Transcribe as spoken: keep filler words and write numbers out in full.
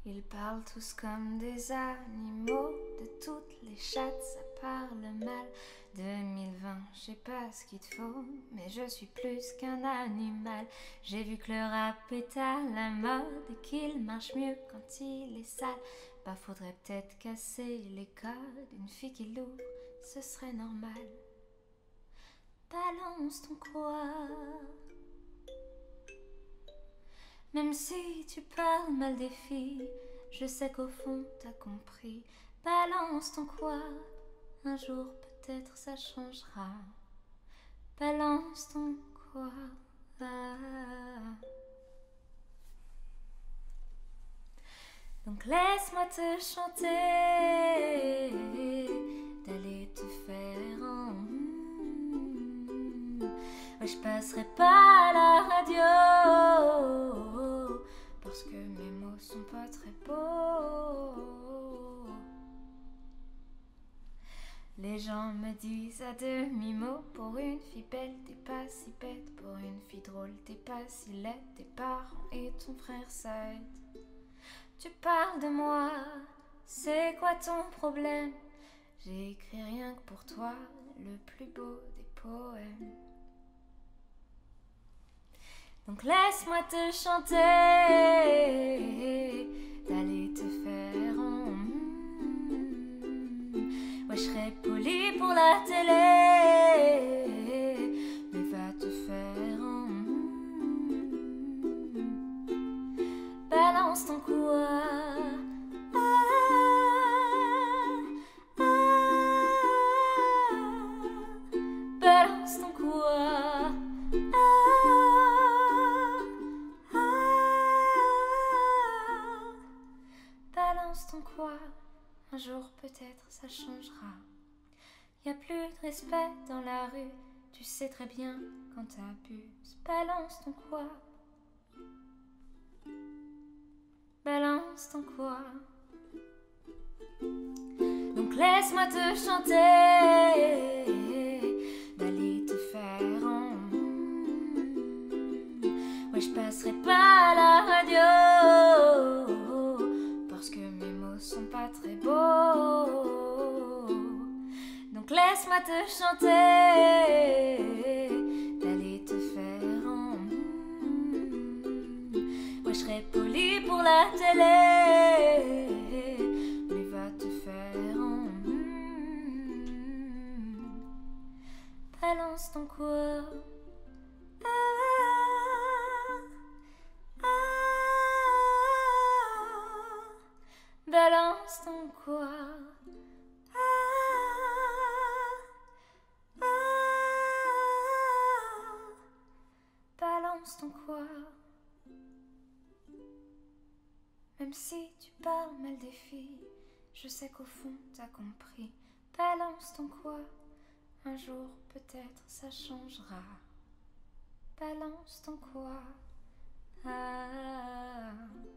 Ils parlent tous comme des animaux, de toutes les chattes ça parle mal. deux mille vingt, je sais pas ce qu'il te faut, mais je suis plus qu'un animal. J'ai vu que le rap est à la mode et qu'il marche mieux quand il est sale. Bah faudrait peut-être casser les codes, une fille qui l'ouvre, ce serait normal. Balance ton quoi. Même si tu parles mal des filles, je sais qu'au fond t'as compris. Balance ton quoi, un jour peut-être ça changera. Balance ton quoi. Donc laisse-moi te chanter, d'aller te faire en... Ouais, je passerai pas à la radio, parce que mes mots sont pas très beaux. Les gens me disent à demi-mot, pour une fille belle t'es pas si bête, pour une fille drôle t'es pas si laide, tes parents et ton frère ça aide. Tu parles de moi, c'est quoi ton problème? J'ai écrit rien que pour toi, le plus beau des poèmes. Donc laisse-moi te chanter, d'aller te faire en... Ouais, je serai polie pour la télé, mais va te faire en... Balance ton quoi. Ah, ah, balance ton quoi. Ah, ah, balance ton quoi. Un jour peut-être ça changera. Y a plus de respect dans la rue, tu sais très bien quand t'abuses. Balance ton quoi. Balance ton quoi. Donc laisse-moi te chanter, d'aller te faire en... Ouais, je passerai pas à la radio, parce que mes mots sont pas très beaux. Donc laisse-moi te chanter, d'aller te faire en... Ouais, je serai polie pour la télé, mais va te faire en... Balance ton quoi. Ah, ah, balance ton quoi. Ah, ah, balance ton quoi. Même si tu parles mal des filles, je sais qu'au fond t'as compris. Balance ton quoi, un jour peut-être ça changera. Balance ton quoi. Ah.